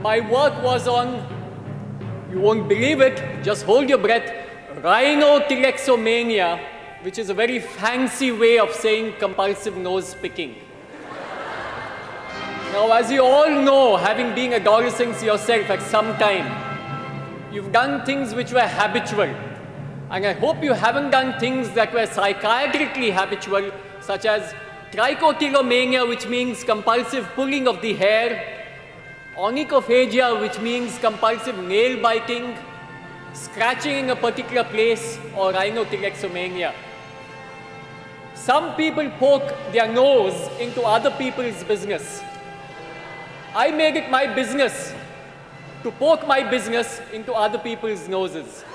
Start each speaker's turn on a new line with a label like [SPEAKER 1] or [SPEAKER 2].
[SPEAKER 1] my work was on, you won't believe it, just hold your breath, rhinothyreoxomania, which is a very fancy way of saying compulsive nose picking. Now, as you all know, having been adolescents yourself at some time, you've done things which were habitual. And I hope you haven't done things that were psychiatrically habitual, such as trichotillomania, which means compulsive pulling of the hair, onychophagia, which means compulsive nail biting, scratching in a particular place, or rhinothyreoxomania. Some people poke their nose into other people's business. I made it my business to poke my business into other people's noses.